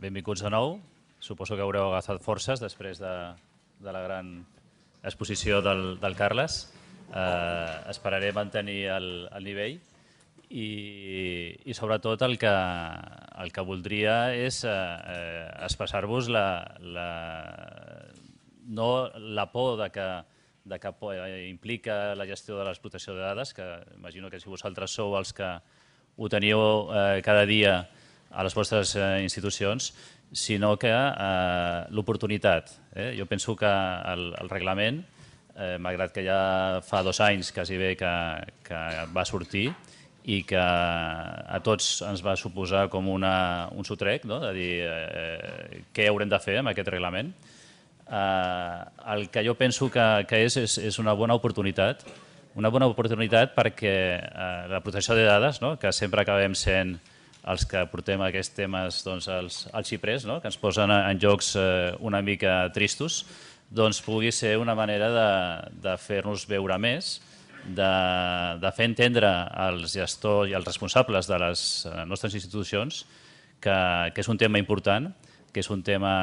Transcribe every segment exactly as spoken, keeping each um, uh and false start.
benvinguts de nou. Suposo que haureu agafat forces després de, de la gran exposició del, del Carles. Eh, esperaré mantenir el, el nivell i, i sobretot el que, el que voldria és eh, expressar-vos la, la, no la por de que, de que implica la gestió de l'explotació de dades, que imagino que si vosaltres sou els que ho teniu eh, cada dia a les vostres eh, institucions, sinó que eh, l'oportunitat. Eh? Jo penso que el, el reglament, eh, malgrat que ja fa dos anys quasi bé que, que va sortir i que a tots ens va suposar com una, un sotrec, no? De dir eh, què haurem de fer amb aquest reglament. Eh, el que jo penso que, que és, és, és una bona oportunitat, una bona oportunitat perquè eh, la protecció de dades, no? Que sempre acabem sent els que portem aquests temes doncs, als, als xiprers, no? Que ens posen en jocs eh, una mica tristos, doncs pugui ser una manera de, de fer-nos veure més, de, de fer entendre als gestors i als responsables de les nostres institucions que, que és un tema important, que és un tema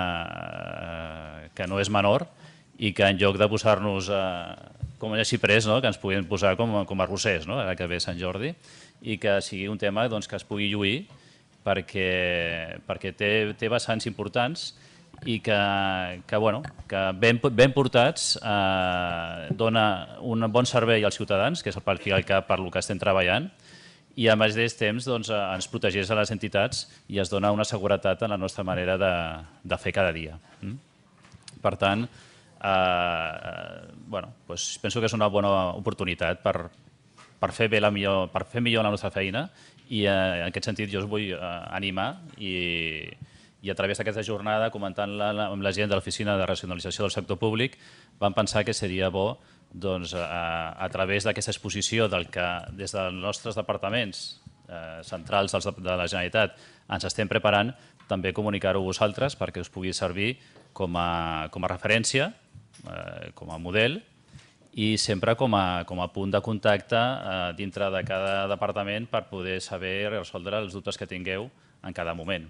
eh, que no és menor i que en lloc de posar-nos eh, com a xiprers, no? Que ens puguin posar com, com a rossers, no? Ara que ve Sant Jordi, i que sigui un tema doncs, que es pugui lluir perquè, perquè té, té vessants importants i que, que, bueno, que ben, ben portats eh, dona un bon servei als ciutadans, que és el per lo que estem treballant, i al mateix temps doncs, ens protegeix a les entitats i es dona una seguretat en la nostra manera de, de fer cada dia. Mm? Per tant, eh, bueno, doncs penso que és una bona oportunitat per, per fer bé la millor, per fer millor la nostra feina i eh, en aquest sentit jo us vull eh, animar i, i a través d'aquesta jornada, comentant-la amb la gent de l'Oficina de Racionalització del Sector Públic, vam pensar que seria bo doncs, a, a través d'aquesta exposició del que des dels nostres departaments eh, centrals de la Generalitat ens estem preparant, també comunicar-ho a vosaltres perquè us pugui servir com a, com a referència, eh, com a model, i sempre com a, com a punt de contacte eh, dintre de cada departament per poder saber resoldre els dubtes que tingueu en cada moment.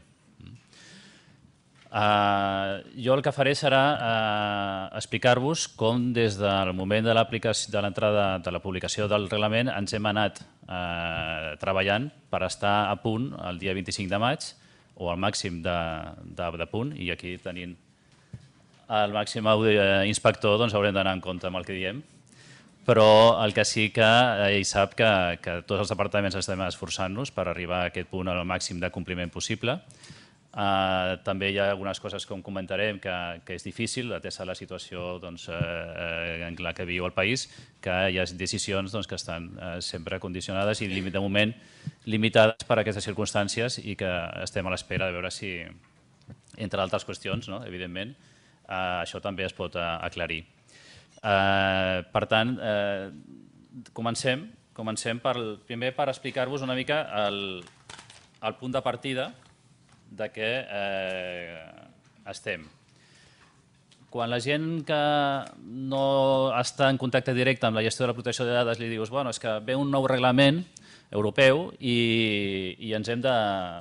Uh, jo el que faré serà uh, explicar-vos com des del moment de l'entrada de la publicació del reglament ens hem anat uh, treballant per estar a punt el dia vint-i-cinc de maig o al màxim de, de, de punt, i aquí tenint el màxim inspector doncs haurem d'anar en compte amb el que diem, però el que sí que ell sap que, que tots els departaments estem esforçant-nos per arribar a aquest punt al màxim de compliment possible. Uh, també hi ha algunes coses que comentarem que, que és difícil, atesa la situació doncs, eh, en la que viu el país, que hi ha decisions doncs, que estan eh, sempre condicionades i de moment limitades per aquestes circumstàncies i que estem a l'espera de veure si, entre altres qüestions, no? Evidentment, eh, això també es pot uh, aclarir. Uh, per tant, uh, comencem, comencem per, primer per explicar-vos una mica el, el punt de partida de què eh, estem. Quan la gent que no està en contacte directe amb la gestió de la protecció de dades li dius bueno, és que ve un nou reglament europeu i, i ens hem de,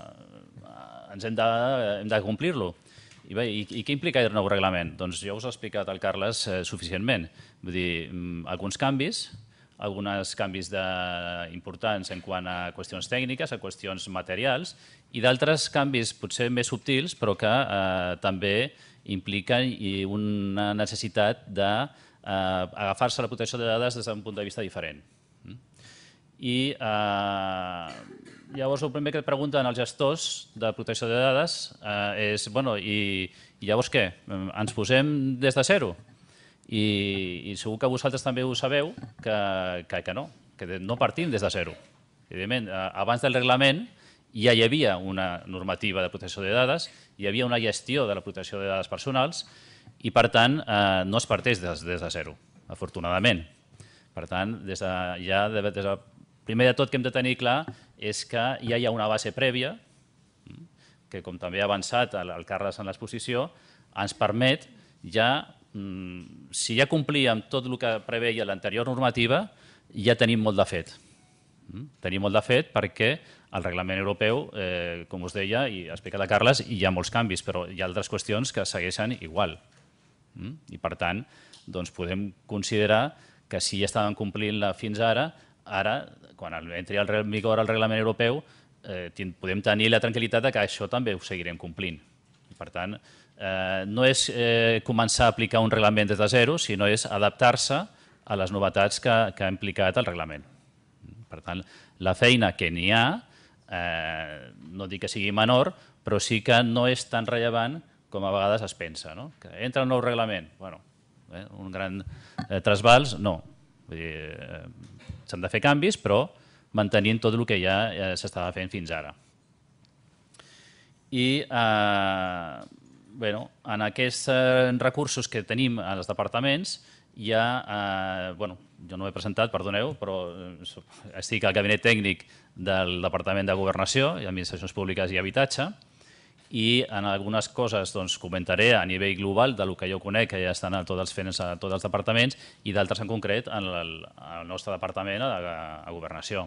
ens hem de, hem de complir-lo. I, bé, i, I què implica el nou reglament? Doncs jo us he explicat al Carles eh, suficientment. Vull dir, alguns canvis, alguns canvis de, importants en quant a qüestions tècniques, a qüestions materials, i d'altres canvis potser més subtils, però que eh, també impliquen una necessitat d'agafar-se a la protecció de dades des d'un punt de vista diferent. I eh, llavors el primer que et pregunten els gestors de protecció de dades eh, és, bueno, i, i llavors què? Ens posem des de zero? I, i segur que vosaltres també ho sabeu que, que, que no, que no partim des de zero. Evidentment, abans del reglament ja hi havia una normativa de protecció de dades, hi havia una gestió de la protecció de dades personals i, per tant, eh, no es parteix des, des de zero, afortunadament. Per tant, des de, ja, des de, primer de tot que hem de tenir clar és que ja hi ha una base prèvia que, com també ha avançat el, el Carles en l'exposició, ens permet ja, si ja complíem tot el que preveia l'anterior normativa, ja tenim molt de fet. Tenim molt de fet perquè El reglament europeu, eh, com us deia, i ha explicat a Carles, hi ha molts canvis, però hi ha altres qüestions que segueixen igual. Mm? I per tant, doncs podem considerar que si ja estaven complint-la fins ara, ara, quan entri en vigor el reglament europeu, eh, podem tenir la tranquil·litat que això també ho seguirem complint. Per tant, eh, no és eh, començar a aplicar un reglament des de zero, sinó és adaptar-se a les novetats que, que ha implicat el reglament. Per tant, la feina que n'hi ha, eh, no dic que sigui menor, però sí que no és tan rellevant com a vegades es pensa. No? Que entra un nou reglament, bueno, eh, un gran eh, trasbals, no. Vull dir, eh, s'han de fer canvis, però mantenint tot el que ja eh, s'estava fent fins ara. I eh, bueno, en aquests eh, recursos que tenim als departaments hi ha, eh, bueno, jo no ho he presentat, perdoneu, però estic al gabinet tècnic del Departament de Governació i Administracions Públiques i Habitatge, i en algunes coses doncs, comentaré a nivell global del que jo conec, que ja estan a tots els fent a tots els departaments, i d'altres en concret en el, el nostre departament a, a Governació.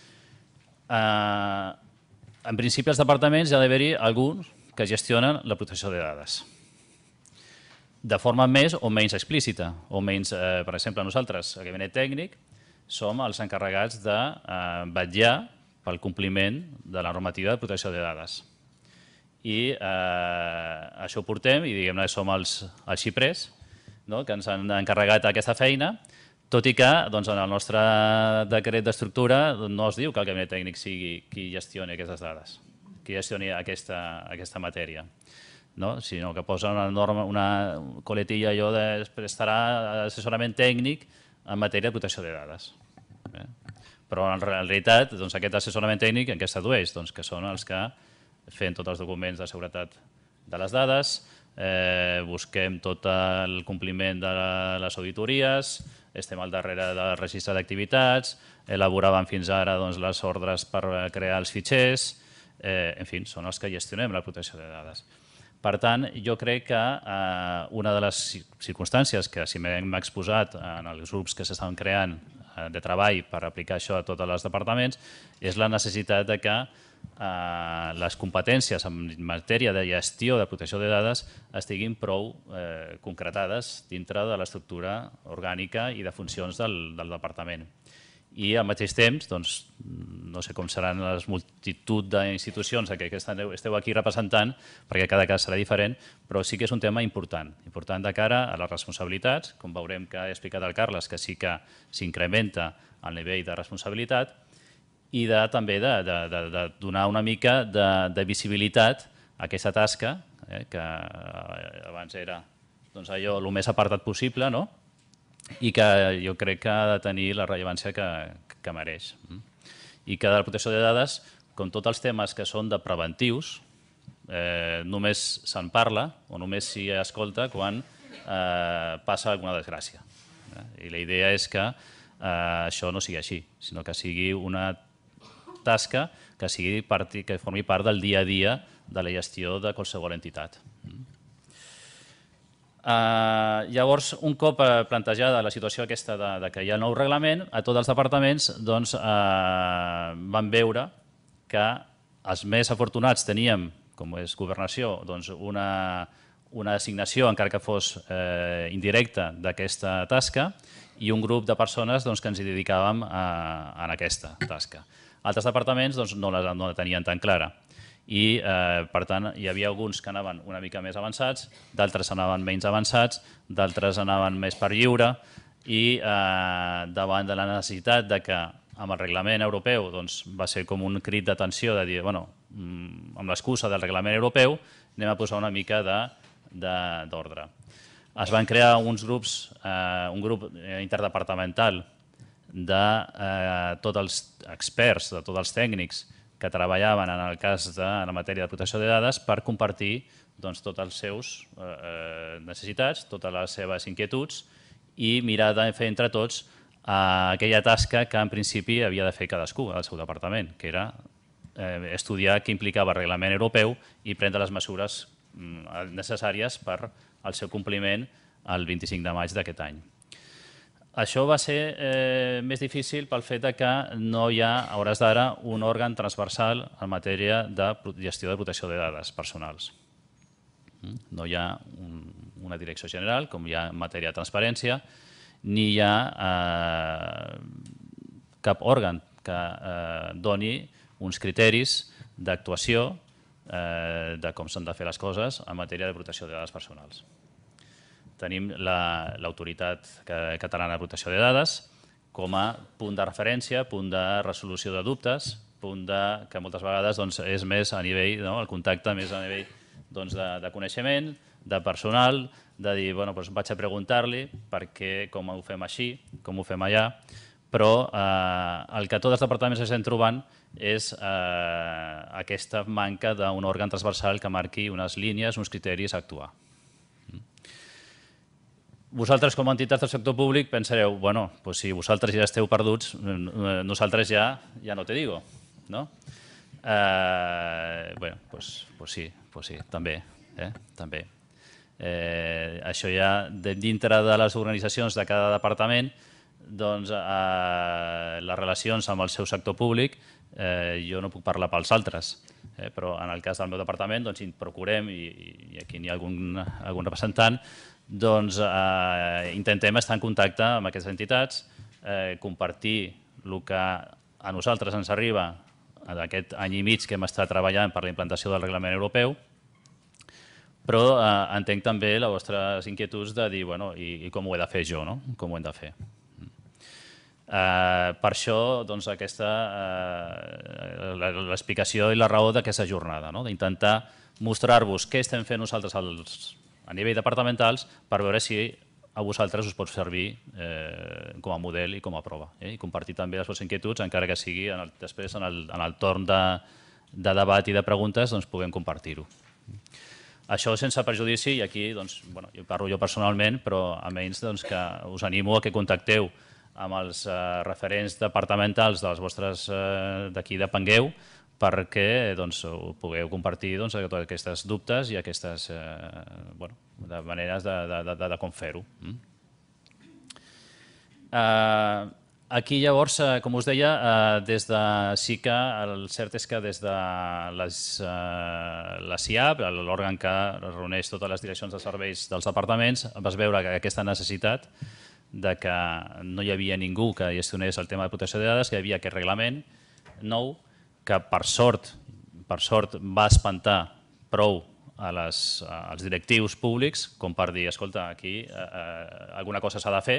Eh, en principi, als departaments hi ha d'haver-hi alguns que gestionen la protecció de dades, de forma més o menys explícita, o menys, eh, per exemple, nosaltres, el gabinet tècnic, som els encarregats de eh, vetllar pel compliment de la normativa de protecció de dades. I eh, això ho portem i diguem-ne som els, els xiprers, no?, que ens han encarregat aquesta feina, tot i que doncs, en el nostre decret d'estructura no es diu que el gabinet tècnic sigui qui gestioni aquestes dades, qui gestioni aquesta, aquesta matèria. No? Sinó que posa una norma, una coletilla allò de prestarà assessorament tècnic en matèria de protecció de dades. Eh? Però en realitat doncs, aquest assessorament tècnic en què es tradueix? Doncs que són els que fem tots els documents de seguretat de les dades, eh, busquem tot el compliment de les auditories, estem al darrere del registre d'activitats, elaboràvem fins ara doncs, les ordres per crear els fitxers, eh, en fi, són els que gestionem la protecció de dades. Per tant, jo crec que eh, una de les circumstàncies que si m'hem exposat en els grups que s'estan creant eh, de treball per aplicar això a tots els departaments és la necessitat de que eh, les competències en matèria de gestió de protecció de dades estiguin prou eh, concretades dintre de l'estructura orgànica i de funcions del, del departament. I al mateix temps, doncs, no sé com seran les multitud d'institucions que esteu aquí representant, perquè cada cas serà diferent, però sí que és un tema important, important de cara a les responsabilitats, com veurem que ha explicat el Carles, que sí que s'incrementa el nivell de responsabilitat, i de, també de, de, de, de donar una mica de, de visibilitat a aquesta tasca, eh, que abans era doncs, allò el més apartat possible, no? I que jo crec que ha de tenir la rellevància que, que mereix. I que de la protecció de dades, com tots els temes que són de preventius, eh, només se'n parla o només s'hi escolta quan eh, passa alguna desgràcia. Eh? I la idea és que eh, això no sigui així, sinó que sigui una tasca que, sigui part, que formi part del dia a dia de la gestió de qualsevol entitat. Uh, llavors, un cop uh, plantejada la situació aquesta de, de que hi ha el nou reglament, a tots els departaments doncs, uh, van veure que els més afortunats teníem, com és Governació, doncs una, una assignació, encara que fos eh, indirecta, d'aquesta tasca, i un grup de persones doncs, que ens hi dedicàvem a, a aquesta tasca. Altres departaments doncs, no, la, no la tenien tan clara. I eh, per tant hi havia alguns que anaven una mica més avançats, d'altres anaven menys avançats, d'altres anaven més per lliure i eh, davant de la necessitat de que amb el reglament europeu doncs, va ser com un crit d'atenció de dir, bueno, amb l'excusa del reglament europeu anem a posar una mica d'ordre. Es van crear uns grups, eh, un grup interdepartamental de eh, tots els experts, de tots els tècnics que treballaven en el cas de la matèria de protecció de dades per compartir doncs, tots els seus eh, necessitats, totes les seves inquietuds i mirar de fer entre tots eh, aquella tasca que en principi havia de fer cadascú al seu departament, que era eh, estudiar què implicava el reglament europeu i prendre les mesures mm, necessàries per al seu compliment el vint-i-cinc de maig d'aquest any. Això va ser eh, més difícil pel fet que no hi ha, a hores d'ara, un òrgan transversal en matèria de gestió de protecció de dades personals. No hi ha un, una direcció general, com hi ha en matèria de transparència, ni hi ha eh, cap òrgan que eh, doni uns criteris d'actuació eh, de com s'han de fer les coses en matèria de protecció de dades personals. Tenim l'Autoritat Catalana de Protecció de Dades com a punt de referència, punt de resolució de dubtes, punt de, que moltes vegades doncs, és més a nivell, no? El contacte més a nivell doncs, de, de coneixement, de personal, de dir, bueno, doncs vaig a preguntar-li per què, com ho fem així, com ho fem allà, però eh, el que tots els departaments estem trobant és eh, aquesta manca d'un òrgan transversal que marqui unes línies, uns criteris a actuar. Vosaltres, com a entitats del sector públic, pensareu, bueno, pues si vosaltres ja esteu perduts, nosaltres ja, ja no te digo, no? Eh, bueno, pues, pues sí, pues sí, també, eh? també. Eh, això ja, de, dintre de les organitzacions de cada departament, doncs eh, les relacions amb el seu sector públic, eh, jo no puc parlar pels altres, eh, però en el cas del meu departament doncs, procurem, i, i aquí n'hi ha algun, algun representant, doncs eh, intentem estar en contacte amb aquestes entitats, eh, compartir el que a nosaltres ens arriba d'aquest any i mig que hem estat treballant per la implantació del reglament europeu, però eh, entenc també les vostres inquietuds de dir, bueno, i, i com ho he de fer jo, no? Com ho hem de fer. Eh, per això, doncs, aquesta eh, l'explicació i la raó d'aquesta jornada, no? D'intentar mostrar-vos què estem fent nosaltres als a nivell departamentals per veure si a vosaltres us pot servir eh, com a model i com a prova. Eh? I compartir també les vostres inquietuds, encara que sigui en el, després en el, en el torn de, de debat i de preguntes, doncs puguem compartir-ho. Això sense perjudici, i aquí doncs, bueno, jo parlo jo personalment, però almenys doncs, que us animo a que contacteu amb els eh, referents departamentals dels vostres eh, d'aquí depengueu, perquè doncs, ho pugueu compartir doncs, totes aquestes dubtes i aquestes eh, bueno, de maneres de, de, de, de com fer-ho. Mm. Eh, aquí llavors, eh, com us deia, eh, des de sí que el cert és que des de les, eh, la C I A P, l'òrgan que reuneix totes les direccions de serveis dels departaments, vas veure que aquesta necessitat de que no hi havia ningú que gestionés el tema de protecció de dades, que hi havia aquest reglament nou, que per sort, per sort va espantar prou a les, als directius públics com per dir, escolta, aquí eh, alguna cosa s'ha de fer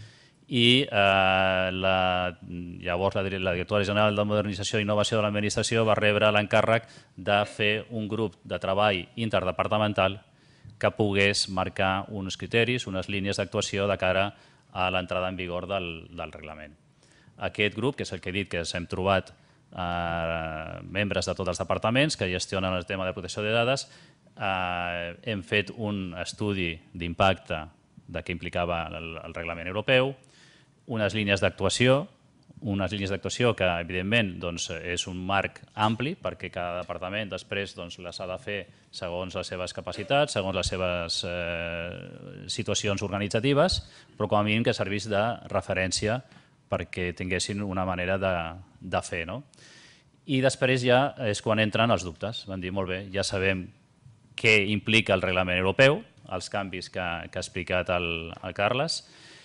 i eh, la, llavors la, la directora general de Modernització i Innovació de l'Administració va rebre l'encàrrec de fer un grup de treball interdepartamental que pogués marcar uns criteris, unes línies d'actuació de cara a l'entrada en vigor del, del reglament. Aquest grup, que és el que he dit que ens hem trobat Eh, membres de tots els departaments que gestionen el tema de protecció de dades, eh, hem fet un estudi d'impacte de què implicava el, el reglament europeu, unes línies d'actuació, unes línies d'actuació que evidentment doncs, és un marc ampli perquè cada departament després doncs, les ha de fer segons les seves capacitats, segons les seves eh, situacions organitzatives, però com a mínim que servís de referència perquè tinguessin una manera de, de fer. No? I després ja és quan entren els dubtes. Van dir, molt bé, ja sabem què implica el reglament europeu, els canvis que, que ha explicat el, el Carles,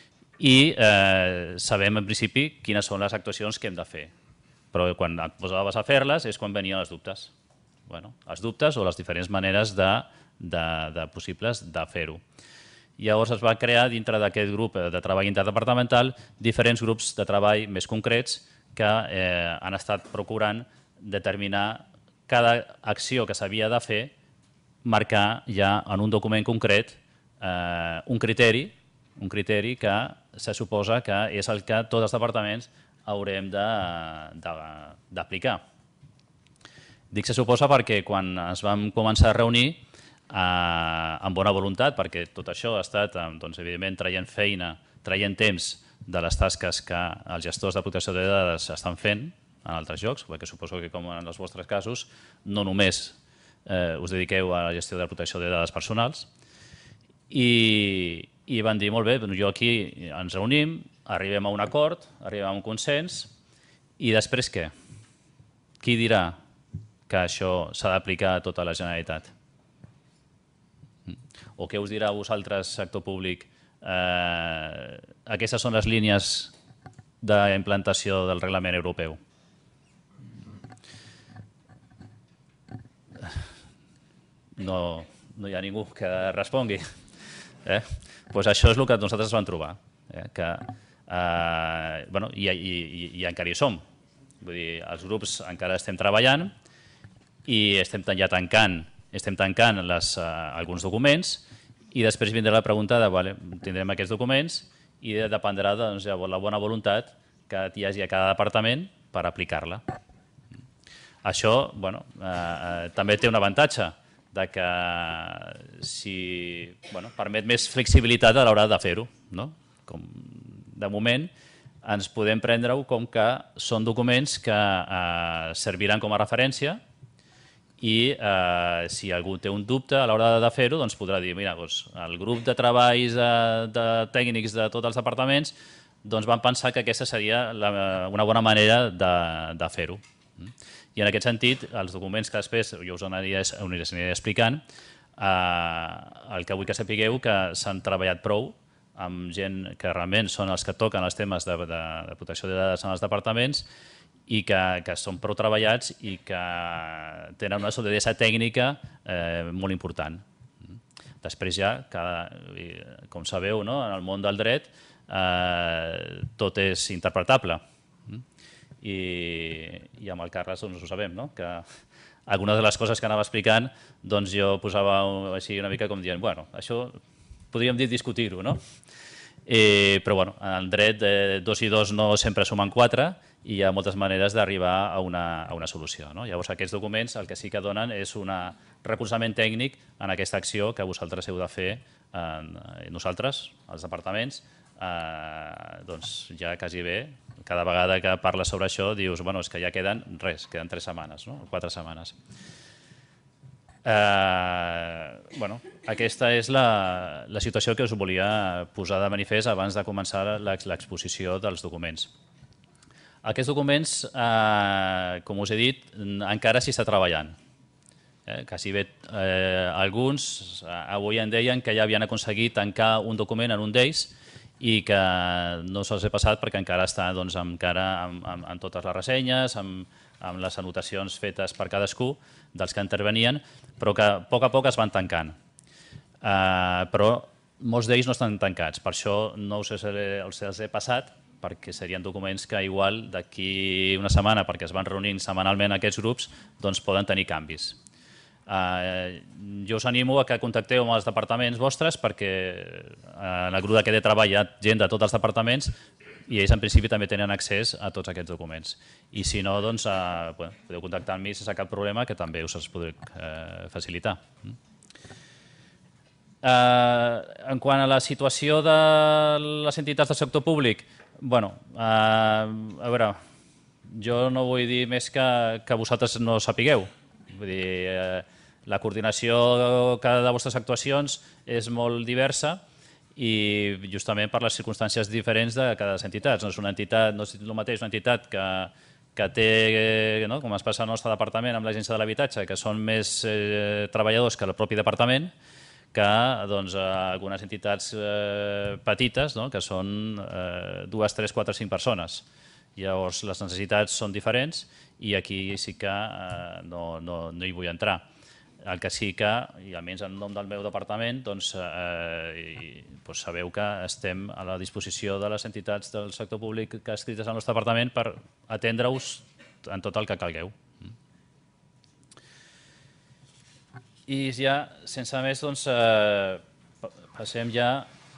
i eh, sabem en principi quines són les actuacions que hem de fer. Però quan et posaves a fer-les és quan venien els dubtes. Bueno, els dubtes o les diferents maneres de, de, de possibles de fer-ho. Llavors es va crear dintre d'aquest grup de treball interdepartamental diferents grups de treball més concrets que eh, han estat procurant determinar cada acció que s'havia de fer, marcar ja en un document concret eh, un criteri, un criteri que se suposa que és el que tots els departaments haurem d'aplicar. Dic se suposa perquè quan ens vam començar a reunir Eh, amb bona voluntat, perquè tot això ha estat, doncs, evidentment, traient feina, traient temps de les tasques que els gestors de protecció de dades estan fent en altres llocs, perquè suposo que, com en els vostres casos, no només eh, us dediqueu a la gestió de la protecció de dades personals. I, i van dir, molt bé, jo aquí ens reunim arribem a un acord, arribem a un consens, i després què? Qui dirà que això s'ha d'aplicar a tota la Generalitat? O què us dirà a vosaltres, sector públic? Eh, aquestes són les línies d'implantació del reglament europeu. No, no hi ha ningú que respongui. Eh? Pues això és el que nosaltres vam trobar. Eh? Que, eh, bueno, i, i, i encara hi som. Vull dir, els grups encara estem treballant i estem ja tancant, estem tancant les, eh, alguns documents i després vindrà la pregunta de vale, tindrem aquests documents i dependrà doncs, de la bona voluntat que hi hagi a cada departament per aplicar-la. Això bueno, eh, també té un avantatge de que si, bueno, permet més flexibilitat a l'hora de fer-ho. No? Com, de moment ens podem prendre-ho com que són documents que eh, serviran com a referència i eh, si algú té un dubte a l'hora de fer-ho doncs podrà dir mira, doncs, el grup de treballs de, de tècnics de tots els departaments doncs van pensar que aquesta seria la, una bona manera de, de fer-ho. I en aquest sentit, els documents que després jo us aniré, us aniré explicant, eh, el que vull que sapigueu que s'han treballat prou amb gent que realment són els que toquen els temes de, de, de protecció de dades en els departaments i que, que són prou treballats i que tenen una solidesa tècnica eh, molt important. Després ja, cada, com sabeu, no? En el món del dret eh, tot és interpretable. I, i amb el Carles doncs, ho sabem, no? Que algunes de les coses que anava explicant doncs jo posava així una mica com dient bueno, això podríem dir discutir-ho, no? Eh, però bueno, en dret eh, dos i dos no sempre sumen quatre i hi ha moltes maneres d'arribar a, una, a una solució. No? Llavors aquests documents el que sí que donen és un recolzament tècnic en aquesta acció que vosaltres heu de fer en, nosaltres, els departaments, eh, doncs ja quasi bé. Cada vegada que parles sobre això dius bueno, és que ja queden res, queden tres setmanes, no? Quatre setmanes. Eh, bueno, aquesta és la, la situació que us volia posar de manifest abans de començar l'exposició dels documents. Aquests documents, eh, com us he dit, encara s'hi està treballant. Eh, quasi bé eh, alguns eh, avui en deien que ja havien aconseguit tancar un document en un d'ells i que no se'ls ha passat perquè encara està doncs, encara amb, amb, amb totes les ressenyes, amb, amb les anotacions fetes per cadascú dels que intervenien, però que a poc a poc es van tancant. Uh, però molts d'ells no estan tancats, per això no us els, els he passat, perquè serien documents que igual d'aquí una setmana, perquè es van reunint setmanalment aquests grups, doncs poden tenir canvis. Uh, jo us animo a que contacteu amb els departaments vostres perquè uh, en el grup d'aquest de treball hi ha gent de tots els departaments i ells en principi també tenen accés a tots aquests documents. I si no, doncs uh, bueno, podeu contactar amb mi sense cap problema que també us els podré uh, facilitar. Uh, en quant a la situació de les entitats del sector públic, bueno, uh, a veure, jo no vull dir més que, que vosaltres no sapigueu. Vull dir, eh, la coordinació cada de les vostres actuacions és molt diversa i justament per les circumstàncies diferents de cada de les entitats. No és una entitat, no és el mateix una entitat que, que té, no, com es passa al nostre departament amb l'Agència de l'Habitatge, que són més eh, treballadors que el propi departament, que doncs, algunes entitats eh, petites, no, que són eh, dues, tres, quatre, cinc persones. Llavors les necessitats són diferents i aquí sí que eh, no, no, no hi vull entrar. El que sí que, i almenys en nom del meu departament, doncs, eh, doncs sabeu que estem a la disposició de les entitats del sector públic que escrites al nostre departament per atendre-us en tot el que calgueu. I ja, sense més, doncs, eh, passem ja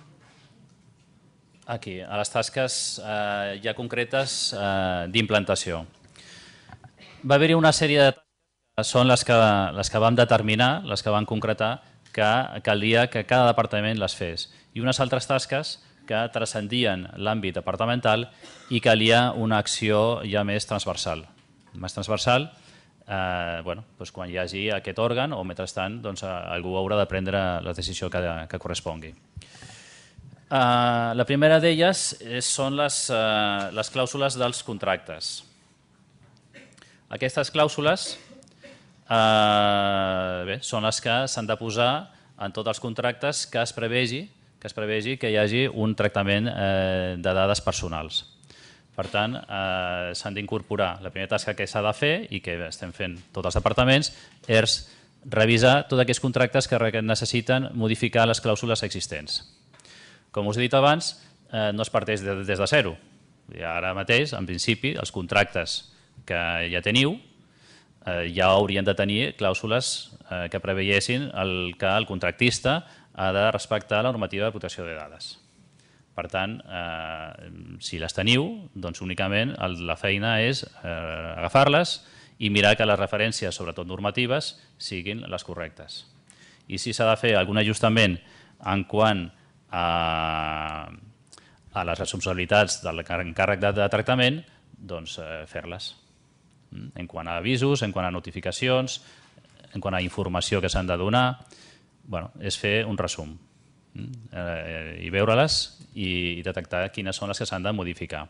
aquí, a les tasques eh, ja concretes eh, d'implantació. Va haver-hi una sèrie de tasques que són les que, les que vam determinar, les que vam concretar, que calia que cada departament les fes. I unes altres tasques que transcendien l'àmbit departamental i calia una acció ja més transversal. Més transversal, eh, bueno, doncs quan hi hagi aquest òrgan o mentrestant doncs, algú haurà de prendre la decisió que, que correspongui. Uh, la primera d'elles són les, uh, les clàusules dels contractes. Aquestes clàusules uh, bé, són les que s'han de posar en tots els contractes que es prevegi que, es prevegi que hi hagi un tractament uh, de dades personals. Per tant, eh, s'han d'incorporar. La primera tasca que s'ha de fer i que estem fent tots els departaments és revisar tots aquests contractes que necessiten modificar les clàusules existents. Com us he dit abans, eh, no es parteix de, des de zero. I ara mateix, en principi, els contractes que ja teniu eh, ja haurien de tenir clàusules eh, que preveiessin el, que el contractista ha de respectar la normativa de protecció de dades. Per tant, eh, si les teniu, doncs únicament el, la feina és eh, agafar-les i mirar que les referències, sobretot normatives, siguin les correctes. I si s'ha de fer algun ajustament en quant a, a les responsabilitats del encàrrec de, de tractament, doncs eh, fer-les. En quant a avisos, en quant a notificacions, en quant a informació que s'han de donar, bueno, és fer un resum eh, i veure-les i detectar quines són les que s'han de modificar.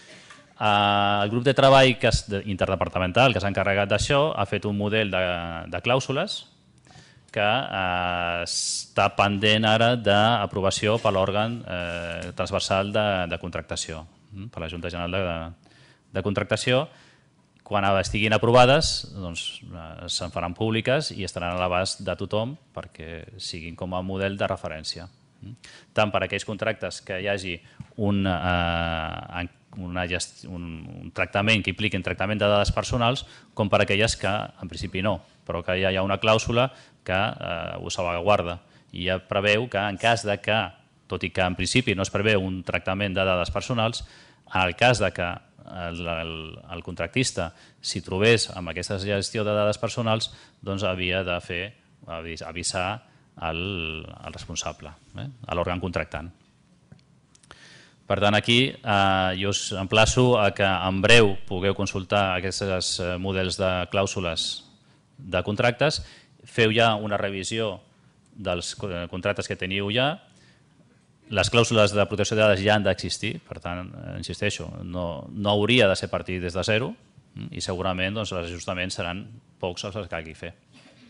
El grup de treball que és interdepartamental que s'ha encarregat d'això ha fet un model de, de clàusules que eh, està pendent ara d'aprovació per l'òrgan eh, transversal de, de contractació, per la Junta General de, de Contractació. Quan estiguin aprovades, doncs, se'n faran públiques i estaran a l'abast de tothom perquè siguin com a model de referència. Tant per a aquells contractes que hi hagi un, eh, una gesti un, un tractament que impliqui un tractament de dades personals, com per a aquelles que en principi no, però que ja hi ha una clàusula que eh, ho salvaguarda i ja preveu que en cas de que, tot i que en principi no es preveu un tractament de dades personals, en el cas de que el, el, el contractista s'hi trobés amb aquesta gestió de dades personals, doncs havia de fer avisar el, el responsable, eh, a l'òrgan contractant. Per tant, aquí eh, jo us emplaço a que en breu pugueu consultar aquests models de clàusules de contractes, feu ja una revisió dels contractes que teniu ja. Les clàusules de protecció de dades ja han d'existir, per tant, insisteixo, no, no hauria de ser partir des de zero i segurament doncs, els ajustaments seran pocs els que calgui fer.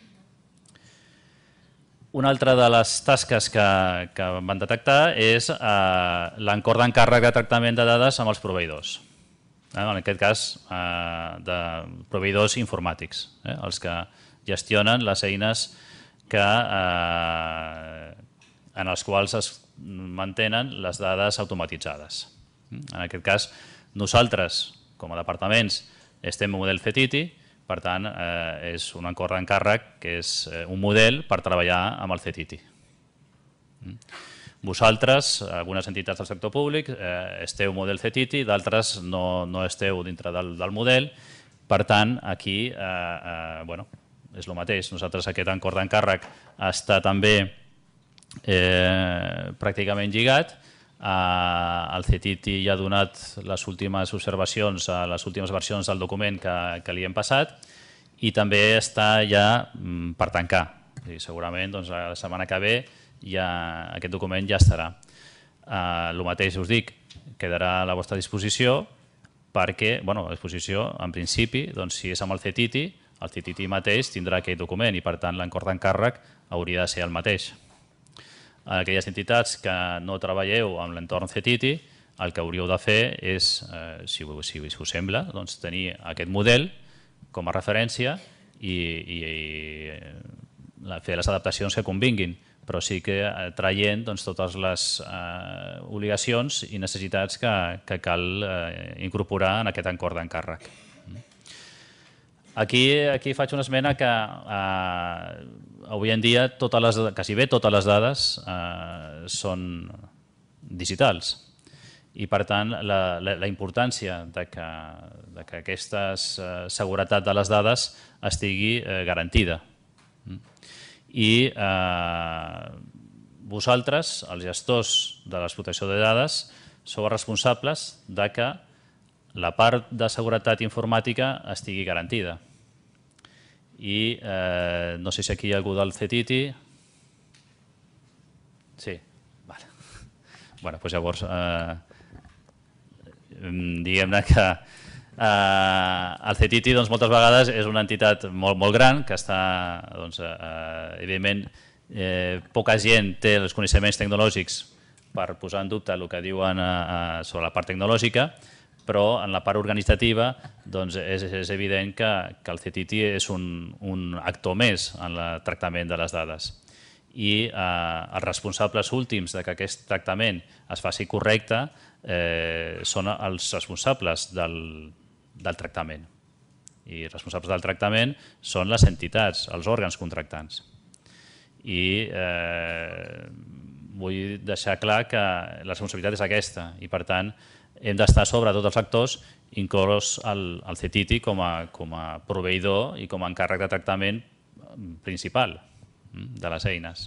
Una altra de les tasques que, que van detectar és eh, l'encord d'encàrrec de tractament de dades amb els proveïdors. Eh, en aquest cas, eh, de proveïdors informàtics, eh, els que gestionen les eines que, eh, en els quals es mantenen les dades automatitzades. En aquest cas, nosaltres, com a departaments, estem en model C E T I T I, per tant, eh, és un encord d'encàrrec que és eh, un model per treballar amb el C E T I T I. Vosaltres, algunes entitats del sector públic, eh, esteu model C E T I T I, d'altres no, no esteu dintre del, del model, per tant, aquí eh, eh, bueno, és el mateix. Nosaltres aquest encord d'encàrrec està també eh, pràcticament lligat. Uh, el C E T I T I ja ha donat les últimes observacions a les últimes versions del document que, que li hem passat i també està ja mm, per tancar. I segurament doncs, la setmana que ve ja, aquest document ja estarà. Uh, el mateix us dic, quedarà a la vostra disposició perquè, bueno, a disposició, en principi, doncs, si és amb el C E T I T I, el C E T I T I mateix tindrà aquell document i per tant l'encord d'encàrrec hauria de ser el mateix. Aquelles entitats que no treballeu amb l'entorn C E T I T I, el que hauríeu de fer és, eh, si, si us sembla, doncs, tenir aquest model com a referència i, i, i fer les adaptacions que convinguin, però sí que eh, traient doncs, totes les eh, obligacions i necessitats que, que cal eh, incorporar en aquest encord d'encàrrec. Aquí, aquí faig una esmena que eh, avui en dia totes les, quasi bé totes les dades eh, són digitals i per tant la, la, la importància de que, de que aquesta eh, seguretat de les dades estigui eh, garantida. I eh, vosaltres, els gestors de l'explotació de dades, sou responsables de que la part de seguretat informàtica estigui garantida. I eh, no sé si aquí hi ha algú del C E T I T I. Sí, vale. bueno, doncs llavors, eh, diguem-ne que eh, el C T I doncs, moltes vegades és una entitat molt, molt gran que està, doncs, eh, evidentment, eh, poca gent té els coneixements tecnològics per posar en dubte el que diuen eh, sobre la part tecnològica, però en la part organitzativa doncs, és, és evident que, que el C T I és un, un actor més en el tractament de les dades. I eh, els responsables últims de que aquest tractament es faci correcte eh, són els responsables del, del tractament. I els responsables del tractament són les entitats, els òrgans contractants. I eh, vull deixar clar que la responsabilitat és aquesta i, per tant, hem d'estar sobre tots els actors, inclòs el, el C T I com a, com a proveïdor i com a encàrrec de tractament principal de les eines.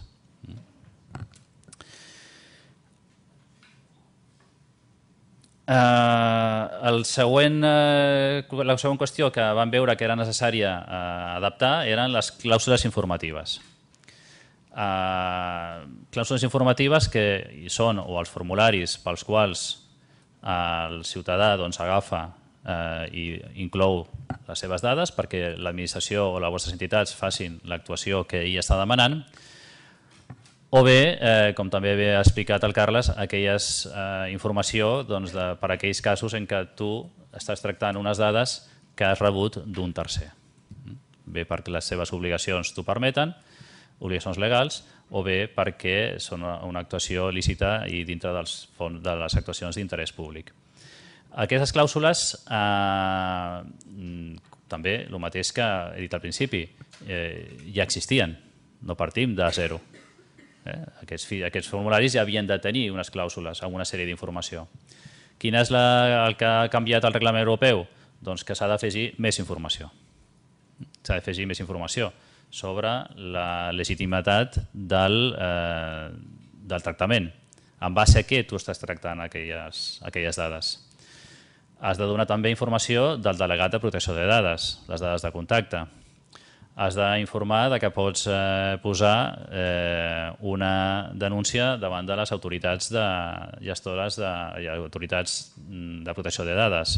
Eh, el següent, eh, la següent qüestió que vam veure que era necessària eh, adaptar eren les clàusules informatives. Eh, clàusules informatives que hi són o els formularis pels quals el ciutadà doncs, agafa eh, i inclou les seves dades perquè l'administració o les vostres entitats facin l'actuació que ell està demanant, o bé, eh, com també havia explicat el Carles, aquelles eh, informació doncs, de, per a aquells casos en què tu estàs tractant unes dades que has rebut d'un tercer. Bé perquè les seves obligacions t'ho permeten, obligacions legals, o bé perquè són una actuació lícita i dintre dels fons de les actuacions d'interès públic. Aquestes clàusules, eh, també, el mateix que he dit al principi, eh, ja existien, no partim de zero. Eh? Aquests, aquests formularis ja havien de tenir unes clàusules amb una sèrie d'informació. Quin és la, el que ha canviat el reglament europeu? Doncs que s'ha d'afegir més informació. S'ha d'afegir més informació sobre la legitimitat del, eh, del tractament. En base a què tu estàs tractant aquelles, aquelles dades. Has de donar també informació del delegat de protecció de dades, les dades de contacte. Has d'informar de que pots eh, posar eh, una denúncia davant de les autoritats de gestores de, i autoritats de protecció de dades.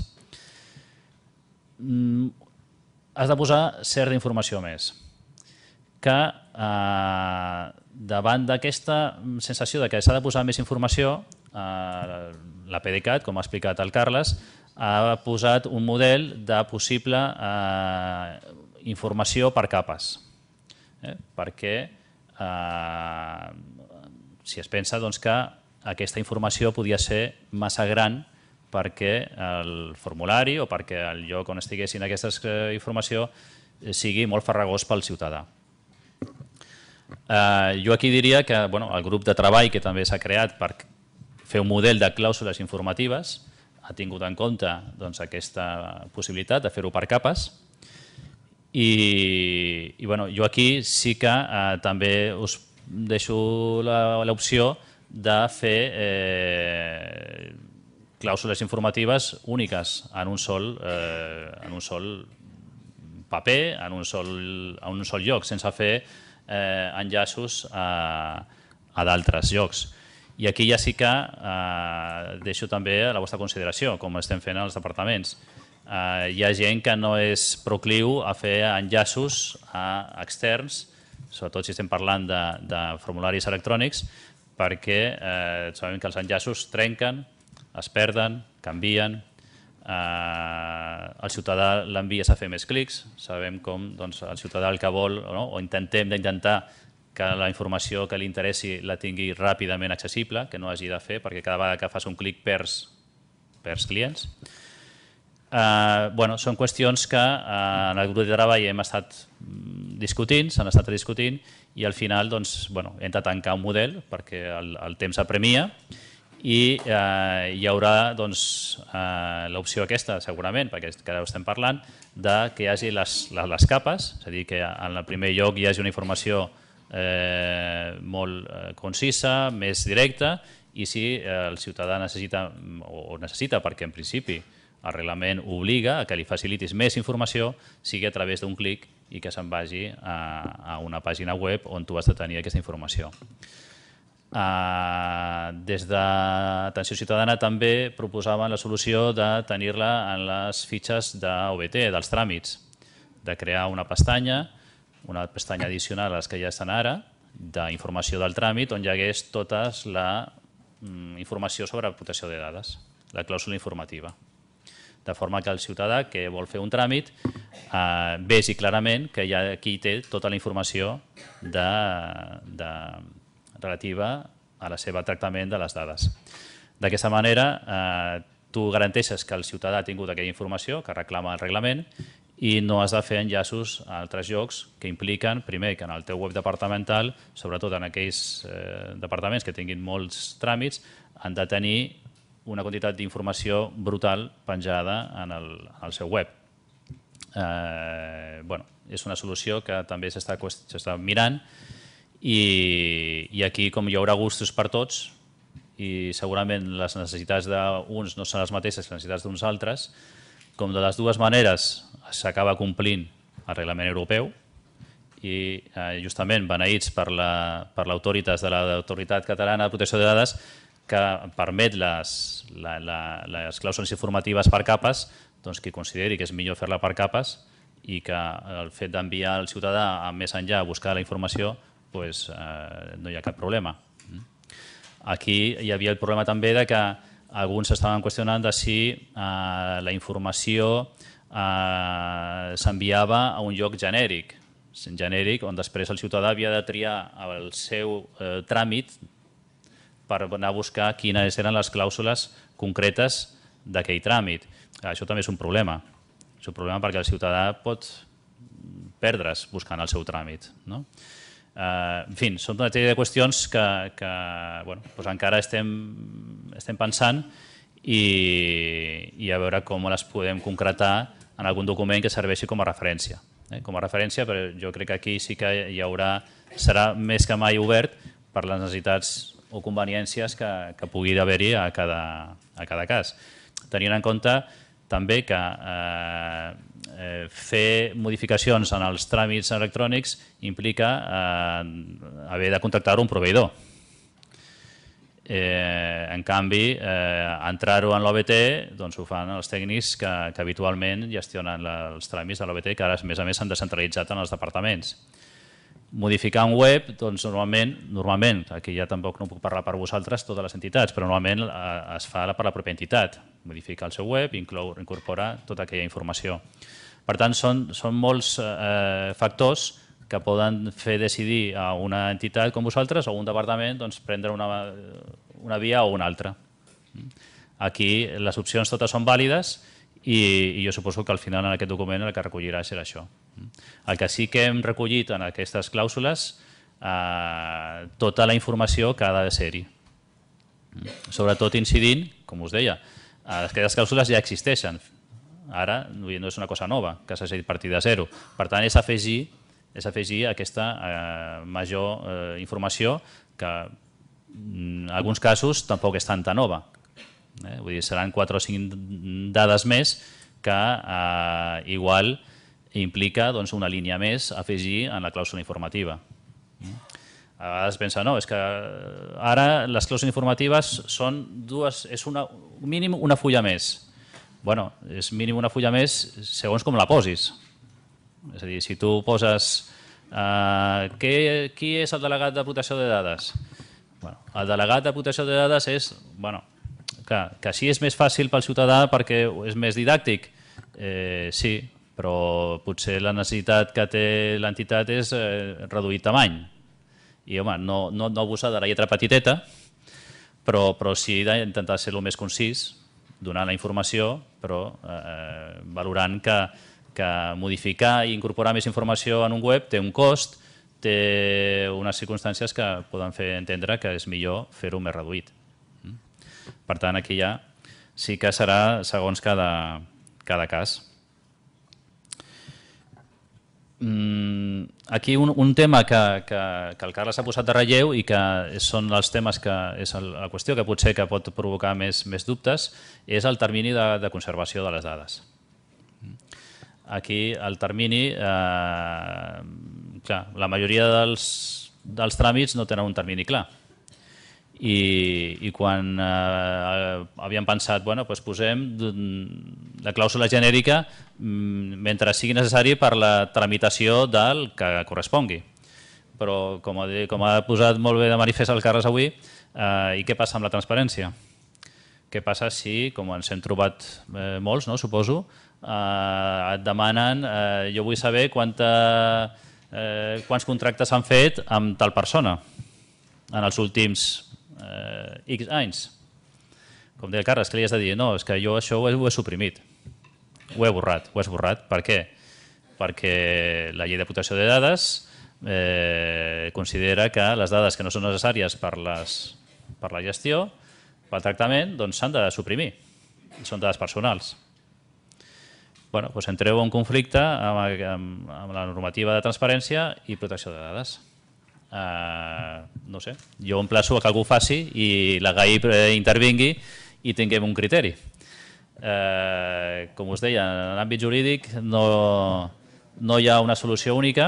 Has de posar certa informació més. Que eh, davant d'aquesta sensació de que s'ha de posar més informació, eh, la PDeCAT, com ha explicat el Carles, ha posat un model de possible eh, informació per capes. Eh? Perquè eh, si es pensa doncs, que aquesta informació podia ser massa gran perquè el formulari o perquè el lloc on estiguessin aquesta informació sigui molt farragós pel ciutadà. Uh, jo aquí diria que bueno, el grup de treball que també s'ha creat per fer un model de clàusules informatives ha tingut en compte doncs, aquesta possibilitat de fer-ho per capes i, i bueno, jo aquí sí que uh, també us deixo l'opció de fer eh, clàusules informatives úniques en un sol, eh, en un sol paper, en un sol, en un sol lloc, sense fer Eh, enllaços a, a d'altres llocs. I aquí ja sí que eh, deixo també a la vostra consideració, com estem fent als departaments. Eh, hi ha gent que no és procliu a fer enllaços a externs, sobretot si estem parlant de, de formularis electrònics, perquè eh, sabem que els enllaços trenquen, es perden, canvien, Eh, el ciutadà l'envies a fer més clics, sabem com doncs, el ciutadà el que vol, no? O intentem d'intentar que la informació que li interessi la tingui ràpidament accessible, que no hagi de fer, perquè cada vegada que fas un clic perds, perds clients. Eh, bueno, són qüestions que eh, en el grup de treball hem estat discutint, s'han estat discutint i al final doncs, bueno, hem de tancar un model perquè el, el temps apremia i eh, hi haurà doncs, eh, l'opció aquesta, segurament, perquè ara ho estem parlant, de que hi hagi les, les, les capes, és a dir, que en el primer lloc hi hagi una informació eh, molt eh, concisa, més directa, i si eh, el ciutadà necessita, o necessita, perquè en principi el reglament obliga a que li facilitis més informació, sigui a través d'un clic i que se'n vagi a, a una pàgina web on tu has de tenir aquesta informació. Des d'Atenció Ciutadana també proposaven la solució de tenir-la en les fitxes d'O B T, dels tràmits, de crear una pestanya, una pestanya addicional a les que ja estan ara, d'informació del tràmit, on hi hagués tota la informació sobre protecció de dades, la clàusula informativa. De forma que el ciutadà que vol fer un tràmit vegi clarament que aquí té tota la informació relativa a la seva tractament de les dades. D'aquesta manera, tu garanteixes que el ciutadà ha tingut aquella informació que reclama el reglament i no has de fer enllaços a altres llocs que impliquen, primer, que en el teu web departamental, sobretot en aquells departaments que tinguin molts tràmits, han de tenir una quantitat d'informació brutal penjada en el seu web. És una solució que també s'està mirant i aquí, com hi haurà gustos per tots i segurament les necessitats d'uns no són les mateixes que les necessitats d'uns altres, com de les dues maneres s'acaba complint el reglament europeu i justament beneïts per l'autoritat de l'Autoritat Catalana de Protecció de Dades que permet les clàusules informatives per capes, doncs qui consideri que és millor fer-la per capes i que el fet d'enviar el ciutadà més enllà a buscar la informació no hi ha cap problema. Aquí hi havia el problema també que alguns estaven qüestionant de si la informació s'enviava a un lloc genèric, genèric on després el ciutadà havia de triar el seu tràmit per anar a buscar quines eren les clàusules concretes d'aquell tràmit. Això també és un problema. És un problema perquè el ciutadà pot perdre's buscant el seu tràmit. En fi, són una sèrie de qüestions que encara estem pensant i a veure com les podem concretar en algun document que serveixi com a referència. Com a referència, però jo crec que aquí sí que hi haurà, serà més que mai obert per les necessitats o conveniències que pugui haver-hi a cada cas. Tenint en compte també que fer modificacions en els tràmits electrònics implica haver de contactar un proveïdor. En canvi, entrar-ho en l'O B T ho fan els tècnics que habitualment gestionen els tràmits de l'O B T, que ara a més a més s'han descentralitzat en els departaments. Modificar un web, doncs normalment, normalment, aquí ja tampoc no puc parlar per vosaltres, totes les entitats, però normalment es fa per la pròpia entitat. Modifica el seu web i incorpora tota aquella informació. Per tant, són molts factors que poden fer decidir a una entitat com vosaltres o a un departament prendre una via o una altra. Aquí les opcions totes són vàlides i jo suposo que al final en aquest document el que recollirà serà això. El que sí que hem recollit en aquestes clàusules tota la informació que ha de ser-hi. Sobretot incidint, com us deia, aquestes clàusules ja existeixen. Ara no és una cosa nova, que s'hagi dit partir de zero. Per tant, és afegir és afegir aquesta major informació que en alguns casos tampoc és tanta nova. Vull dir, seran quatre o cinc dades més que igual implica una línia més a afegir en la clàusula informativa. A vegades pensa, no, és que ara les clàusules informatives són dues, és mínim una fulla més. Bé, és mínim una fulla més segons com la posis. És a dir, si tu poses qui és el delegat de protecció de dades? El delegat de protecció de dades és, que així és més fàcil pel ciutadà perquè és més didàctic, sí, però potser la necessitat que té l'entitat és reduir tamany. I, home, no abusar de la lletra petiteta, però sí d'intentar ser el més concís, donant la informació, però valorant que que modificar i incorporar més informació en un web té un cost, té unes circumstàncies que poden fer entendre que és millor fer-ho més reduït. Per tant, aquí ja sí que serà segons cada cas. Aquí un tema que el Carles ha posat de relleu i que són els temes que és la qüestió que potser que pot provocar més dubtes és el termini de conservació de les dades. Aquí el termini, clar, la majoria dels tràmits no tenen un termini clar i, i quan eh, havíem pensat, bueno, doncs posem la clàusula genèrica mentre sigui necessari per la tramitació del que correspongui. Però, com ha, com ha posat molt bé de manifest el Carles avui, eh, i què passa amb la transparència? Què passa si, com ens hem trobat eh, molts, no, suposo, eh, et demanen, eh, jo vull saber quanta, eh, quants contractes s'han fet amb tal persona en els últims eh, X anys. Com deia Carles, què li has de dir? No, és que jo això ho he, ho he suprimit, ho he borrat. Ho he borrat. Per què? Perquè la llei de protecció de dades eh, considera que les dades que no són necessàries per, les, per la gestió, pel tractament, doncs s'han de suprimir. Són dades personals. Bueno, doncs entreu en conflicte amb, amb, amb la normativa de transparència i protecció de dades. Uh, no sé, jo emplaço que algú ho faci i la G A I intervingui i tinguem un criteri. Uh, com us deia, en l'àmbit jurídic no, no hi ha una solució única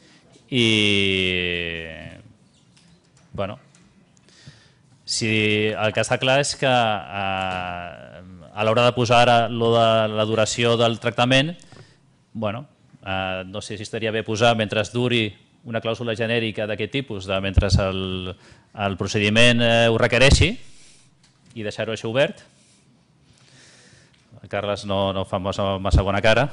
i bueno, si el que està clar és que eh, a l'hora de posar lo de la duració del tractament, bueno, eh, no sé si estaria bé posar mentre es duri una clàusula genèrica d'aquest tipus, de mentre el, el procediment eh, ho requereixi i deixar-ho així obert. El Carles no, no fa massa, massa bona cara.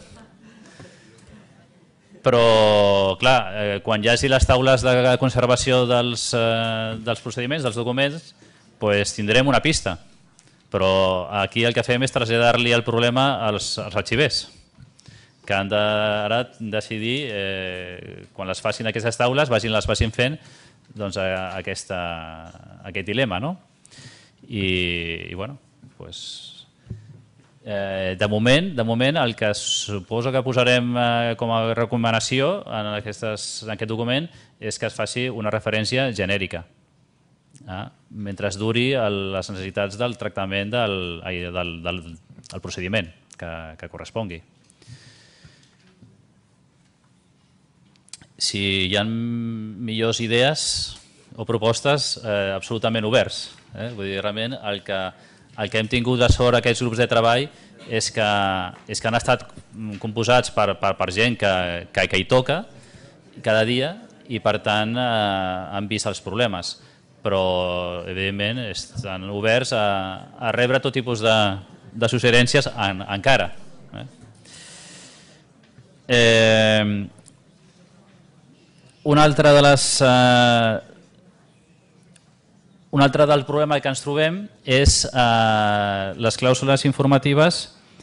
Però, clar, eh, quan hi hagi les taules de conservació dels, eh, dels procediments, dels documents, pues tindrem una pista. Però aquí el que fem és traslladar-li el problema als, als arxivers, que han de ara decidir, eh, quan les facin aquestes taules, vagin les vagin fent doncs, a, a aquesta, a aquest dilema. No? I, i bueno, pues... Eh, de, moment, de moment el que suposo que posarem eh, com a recomanació en, aquestes, en aquest document és que es faci una referència genèrica eh, mentre es duri el, les necessitats del tractament del, del, del, del procediment que, que correspongui. Si hi ha millors idees o propostes, eh, absolutament oberts. Eh? Vull dir, realment el que El que hem tingut de sort aquests grups de treball és que, és que han estat composats per, per, per gent que, que, que hi toca cada dia i per tant eh, han vist els problemes. Però evidentment estan oberts a, a rebre tot tipus de, de suggerències en, encara. Eh? Eh, una altra de les... Eh, Un altre del problema que ens trobem és eh, les clàusules informatives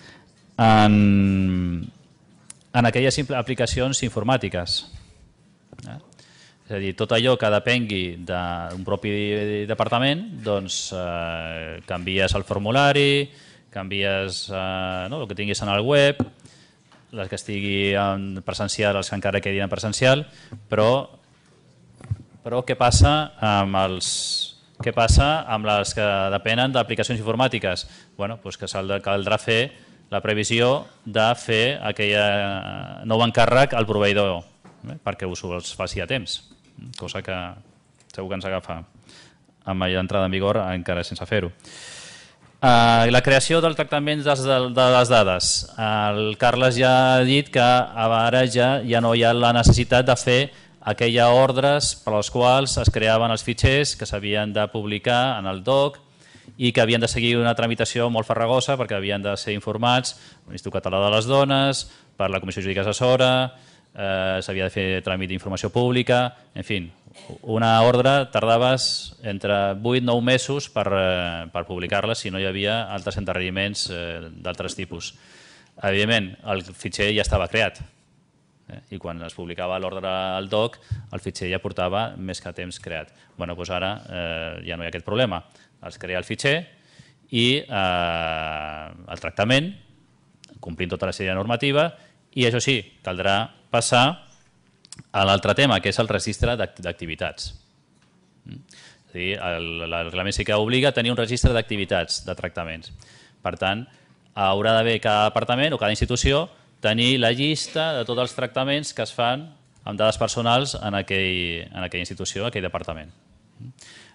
en, en aquelles aplicacions informàtiques. Eh? És a dir, tot allò que depengui d'un propi departament, doncs eh, canvies el formulari, canvies eh, no, el que tinguis en el web, les que estigui en presencial, els que encara quedin en presencial, però, però què passa amb els... Què passa amb les que depenen d'aplicacions informàtiques? Bueno, doncs que caldrà fer la previsió de fer aquell nou encàrrec al proveïdor eh, perquè us ho faci a temps, cosa que segur que ens agafa amb l'entrada en vigor encara sense fer-ho. Uh, la creació del tractament de, de les dades. El Carles ja ha dit que ara ja, ja no hi ha la necessitat de fer aquelles ordres per les quals es creaven els fitxers que s'havien de publicar en el D O C i que havien de seguir una tramitació molt farragosa perquè havien de ser informats per l'Institut Català de les Dones, per la Comissió Jurídica Assessora, eh, s'havia de fer tràmit d'informació pública, en fi, una ordre tardaves entre vuit a nou mesos per, eh, per publicar-la si no hi havia altres endarreriments eh, d'altres tipus. Evidentment, el fitxer ja estava creat. I quan es publicava l'ordre al D O C, el fitxer ja portava més que temps creat. Bé, doncs ara eh, ja no hi ha aquest problema. Es crea el fitxer i eh, el tractament, complint tota la sèrie normativa, i això sí, caldrà passar a l'altre tema, que és el registre d'activitats. És a dir, el, el reglament sí que obliga a tenir un registre d'activitats de tractaments. Per tant, haurà d'haver cada departament o cada institució tenir la llista de tots els tractaments que es fan amb dades personals en, aquell, en aquella institució, en aquell departament.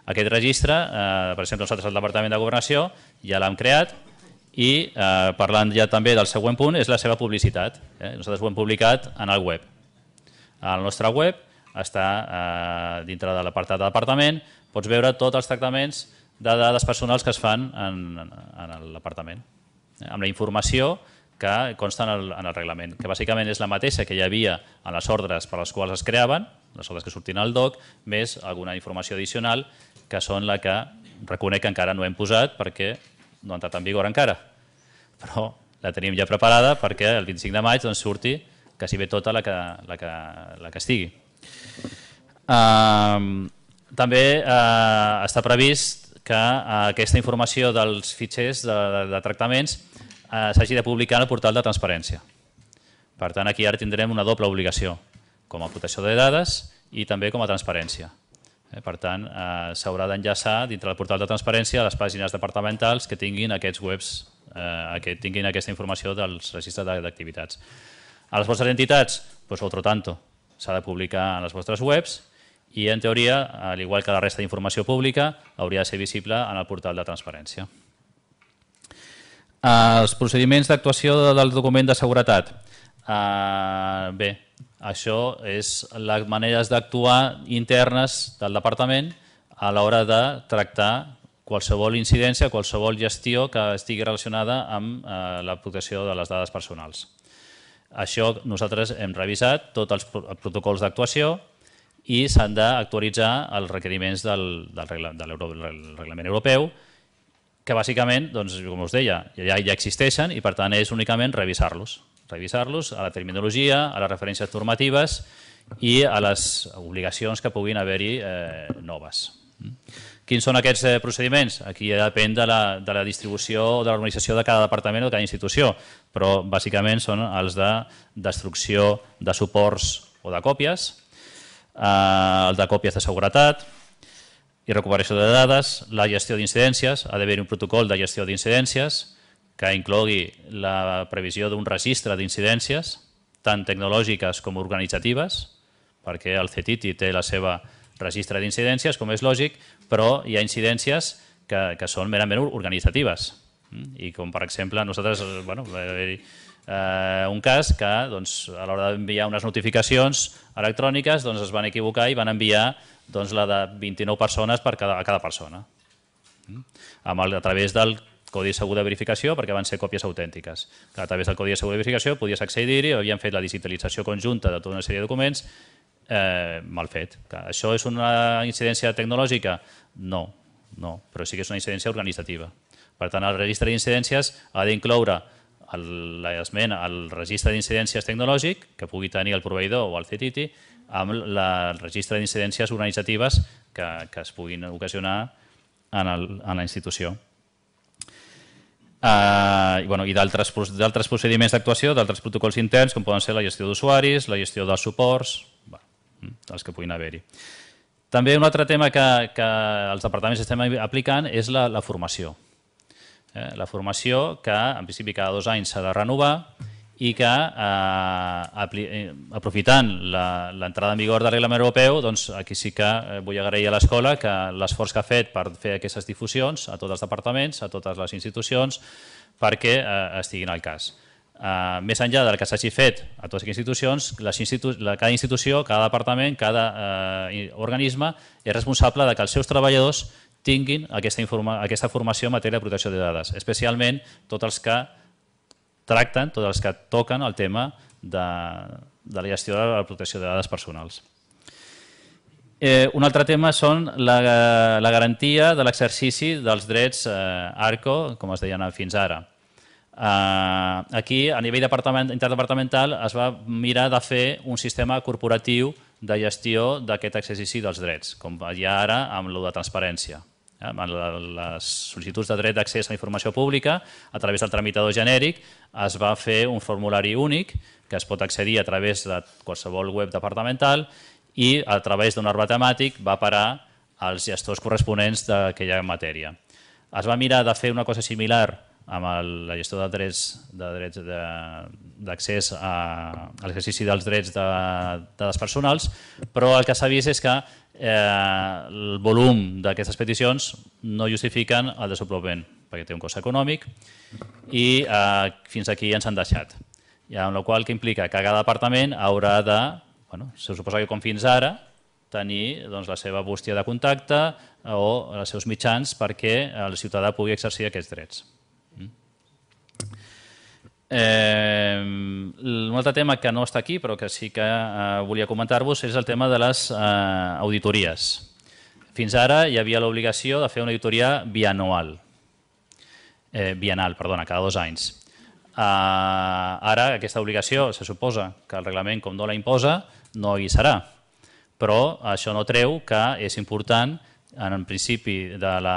Aquest registre, eh, per exemple, nosaltres al Departament de Governació ja l'hem creat i eh, parlant ja també del següent punt és la seva publicitat. Eh? Nosaltres ho hem publicat en el web. Al nostre web està eh, dintre de l'apartat de departament, pots veure tots els tractaments de dades personals que es fan en, en l'apartament, eh? amb la informació que consta en el, en el reglament, que bàsicament és la mateixa que hi havia en les ordres per les quals es creaven, les ordres que sortien al D O C, més alguna informació addicional que són la que reconec que encara no hem posat perquè no ha entrat en vigor encara, però la tenim ja preparada perquè el vint-i-cinc de maig doncs, surti quasi bé tota la que, la que, la que estigui. Uh, també uh, està previst que uh, aquesta informació dels fitxers de, de, de tractaments uh, s'hagi de publicar en el portal de transparència. Per tant, aquí ara tindrem una doble obligació, com a protecció de dades i també com a transparència. Per tant, eh, s'haurà d'enllaçar dintre del portal de transparència a les pàgines departamentals que tinguin aquests webs, eh, que tinguin aquesta informació dels registres d'activitats. A les vostres entitats, pues otro tanto, s'ha de publicar en les vostres webs i en teoria, al igual que la resta d'informació pública, hauria de ser visible en el portal de transparència. Els procediments d'actuació del document de seguretat. Uh, bé, això és les maneres d'actuar internes del departament a l'hora de tractar qualsevol incidència, qualsevol gestió que estigui relacionada amb uh, la protecció de les dades personals. Això nosaltres hem revisat tots els protocols d'actuació i s'han d'actualitzar els requeriments del, del, regla, del, Euro, del reglament europeu, que bàsicament, doncs, com us deia, ja, ja existeixen i per tant és únicament revisar-los. revisar-los a la terminologia, a les referències normatives i a les obligacions que puguin haver-hi eh, noves. Quins són aquests eh, procediments? Aquí ja depèn de la, de la distribució o de l'organització de cada departament o de cada institució, però bàsicament són els de destrucció de suports o de còpies, eh, el de còpies de seguretat i recuperació de dades, la gestió d'incidències, ha d'haver-hi un protocol de gestió d'incidències, que inclogui la previsió d'un registre d'incidències, tant tecnològiques com organitzatives, perquè el C E T I T I té la seva registre d'incidències, com és lògic, però hi ha incidències que, que són merament organitzatives. I com, per exemple, nosaltres, bueno, va haver-hi eh, un cas que doncs, a l'hora d'enviar unes notificacions electròniques doncs, es van equivocar i van enviar doncs, la de vint-i-nou persones per cada, a cada persona, amb el, a través del codi segur de verificació, perquè van ser còpies autèntiques. A través del codi segur de verificació podies accedir-hi, havien fet la digitalització conjunta de tota una sèrie de documents, eh, mal fet. Això és una incidència tecnològica? No, no, però sí que és una incidència organitzativa. Per tant, el registre d'incidències ha d'incloure l'esment al registre d'incidències tecnològic que pugui tenir el proveïdor o el C E T I T I amb el registre d'incidències organitzatives que, que es puguin ocasionar en, el, en la institució. Uh, i bueno, i d'altres procediments d'actuació, d'altres protocols interns, com poden ser la gestió d'usuaris, la gestió dels suports, bueno, els que puguin haver-hi. També un altre tema que, que els departaments estem aplicant és la, la formació. Eh, la formació que, en principi, cada dos anys s'ha de renovar i que, eh, aprofitant l'entrada en vigor del reglament europeu, doncs aquí sí que vull agrair a l'escola que l'esforç que ha fet per fer aquestes difusions a tots els departaments, a totes les institucions, perquè eh, estiguin al cas. Eh, més enllà del que s'hagi fet a totes les institucions, les institu cada institució, cada departament, cada eh, organisme és responsable de que els seus treballadors tinguin aquesta, aquesta formació en matèria de protecció de dades, especialment tots els que tracten, tots els que toquen el tema de, de la gestió de la protecció de dades personals. Eh, un altre tema són la, la garantia de l'exercici dels drets eh, ARCO, com es deien fins ara. Eh, aquí, a nivell interdepartamental, es va mirar de fer un sistema corporatiu de gestió d'aquest exercici dels drets, com hi ha ara amb el de transparència. Amb les sol·licituds de dret d'accés a la informació pública, a través del tramitador genèric, es va fer un formulari únic que es pot accedir a través de qualsevol web departamental i a través d'un arbre temàtic va parar als gestors corresponents d'aquella matèria. Es va mirar de fer una cosa similar amb la gestió de drets d'accés a l'exercici dels drets de dades personals, però el que s'ha vist és que el volum d'aquestes peticions no justifiquen el desenvolupament, perquè té un cost econòmic i fins aquí ens han deixat. Amb la qual cosa implica que cada departament haurà de, se suposa que com fins ara, tenir la seva bústia de contacte o els seus mitjans perquè el ciutadà pugui exercir aquests drets. Un altre tema que no està aquí però que sí que volia comentar-vos és el tema de les auditories. Fins ara hi havia l'obligació de fer una auditoria bianual, bienal, perdona, cada dos anys. Ara aquesta obligació se suposa que el reglament com no la imposa no hi serà, però això no treu que és important en el principi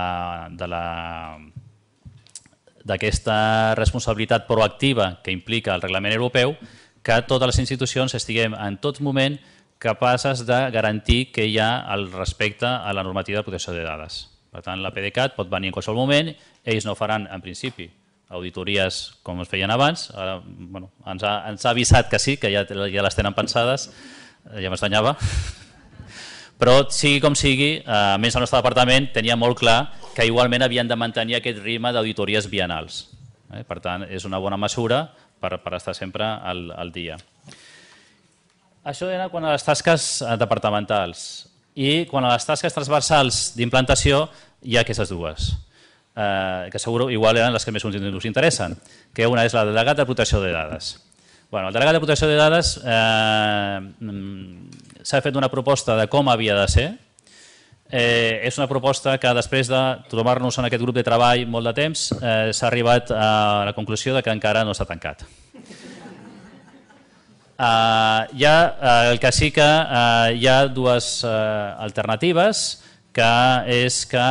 d'aquesta responsabilitat proactiva que implica el reglament europeu que totes les institucions estiguem en tot moment capaces de garantir que hi ha el respecte a la normativa de protecció de dades. Per tant, la PDeCAT pot venir en qualsevol moment, ells no faran en principi auditories com es feien abans, ens ha avisat que sí, que ja les tenen pensades, ja m'estranyava, però sigui com sigui, a més el nostre departament tenia molt clar que igualment havien de mantenir aquest ritme d'auditories bienals. Per tant, és una bona mesura per estar sempre al dia. Això era quant a les tasques departamentals. I quan a les tasques transversals d'implantació hi ha aquestes dues, que segur igual eren les que més us interessen, que una és la delegat de protecció de dades. El delegat de protecció de dades s'ha fet una proposta de com havia de ser. És una proposta que després de trobar-nos en aquest grup de treball molt de temps s'ha arribat a la conclusió que encara no està tancat. El que sí que hi ha dues alternatives, que és que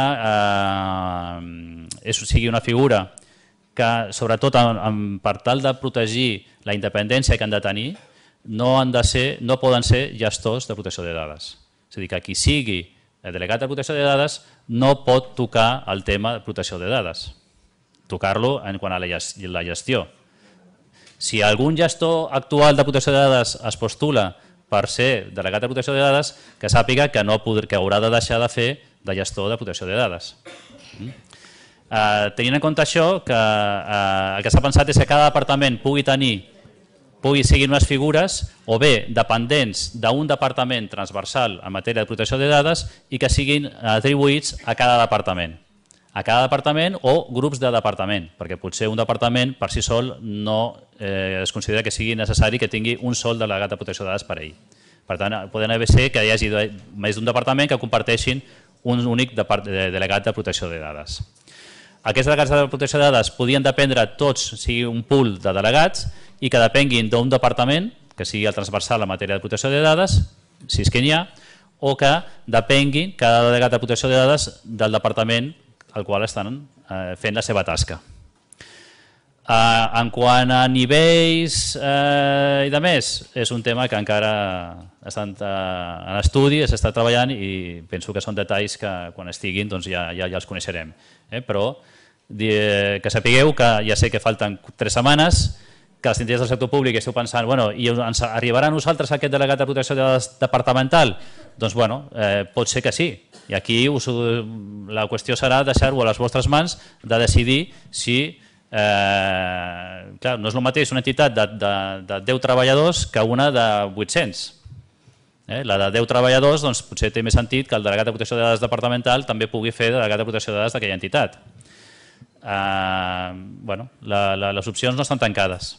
sigui una figura que, sobretot per tal de protegir la independència que han de tenir, no poden ser gestors de protecció de dades. És a dir, que qui sigui el delegat de protecció de dades no pot tocar el tema de protecció de dades, tocar-lo en quant a la gestió. Si algun gestor actual de protecció de dades es postula per ser delegat de protecció de dades, que sàpiga que haurà de deixar de fer de gestor de protecció de dades. Tenint en compte això, el que s'ha pensat és que cada departament pugui tenir pugui seguir unes figures o bé dependents d'un departament transversal en matèria de protecció de dades i que siguin atribuïts a cada departament. A cada departament o grups de departament, perquè potser un departament per si sol no es considera que sigui necessari que tingui un sol delegat de protecció de dades per ell. Per tant, poden haver ser que hi hagi més d'un departament que comparteixin un únic delegat de protecció de dades. Aquests delegats de protecció de dades podien dependre tots, sigui un pool de delegats, i que depenguin d'un departament, que sigui el transversal en matèria de protecció de dades, si és que n'hi ha, o que depenguin cada delegat de protecció de dades del departament al qual estan fent la seva tasca. En quant a nivells i de més, és un tema que encara està en estudi, s'està treballant i penso que són detalls que quan estiguin ja els coneixerem. Però que sapigueu que ja sé que falten tres setmanes, que els entitats del sector públic esteu pensant, bueno, i ens arribarà a nosaltres aquest delegat de protecció de dades departamental? Doncs, bueno, pot ser que sí. I aquí la qüestió serà deixar-ho a les vostres mans de decidir si... Clar, no és el mateix una entitat de deu treballadors que una de vuit-cents. La de deu treballadors potser té més sentit que el delegat de protecció de dades departamental també pugui fer delegat de protecció de dades d'aquella entitat. Les opcions no estan tancades.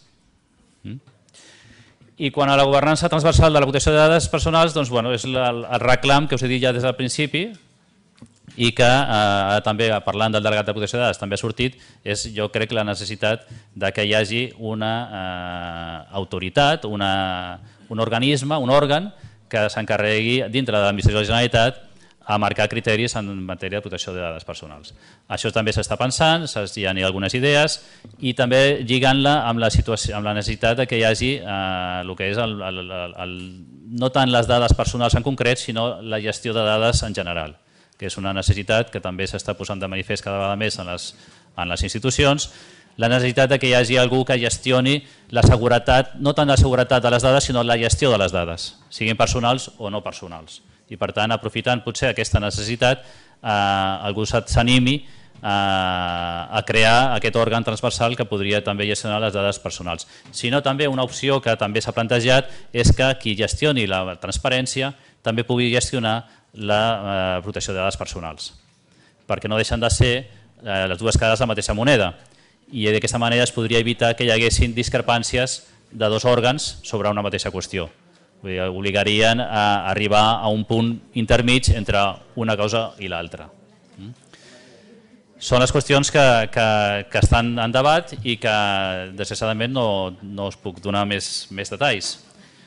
I quan a la governança transversal de la protecció de dades personals, és el reclam que us he dit ja des del principi i que també, parlant del delegat de protecció de dades, també ha sortit, és jo crec la necessitat que hi hagi una autoritat, un organisme, un òrgan que s'encarregui dintre de l'administració de la Generalitat a marcar criteris en matèria de protecció de dades personals. Això també s'està pensant, hi ha algunes idees i també lligant-la amb la necessitat que hi hagi el que és no tant les dades personals en concret, sinó la gestió de dades en general, que és una necessitat que també s'està posant de manifest cada vegada més en les institucions. la necessitat de que hi hagi algú que gestioni la seguretat, no tant la seguretat de les dades, sinó la gestió de les dades, siguin personals o no personals. I per tant, aprofitant potser aquesta necessitat, eh, algú s'animi a crear aquest òrgan transversal que podria també gestionar les dades personals. Si no, també una opció que també s'ha plantejat és que qui gestioni la transparència també pugui gestionar la protecció de dades personals, perquè no deixen de ser les dues cares de la mateixa moneda i d'aquesta manera es podria evitar que hi haguessin discrepàncies de dos òrgans sobre una mateixa qüestió. Obligarien a arribar a un punt intermig entre una cosa i l'altra. Són les qüestions que, que, que estan en debat i que desgraciadament no, no us puc donar més, més detalls.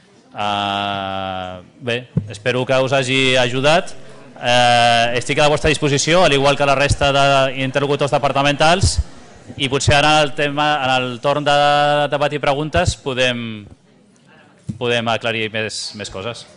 Uh, bé, espero que us hagi ajudat. Uh, estic a la vostra disposició, al igual que la resta d'interlocutors departamentals, i potser ara en el, tema, en el torn de debat i preguntes podem, podem aclarir més, més coses.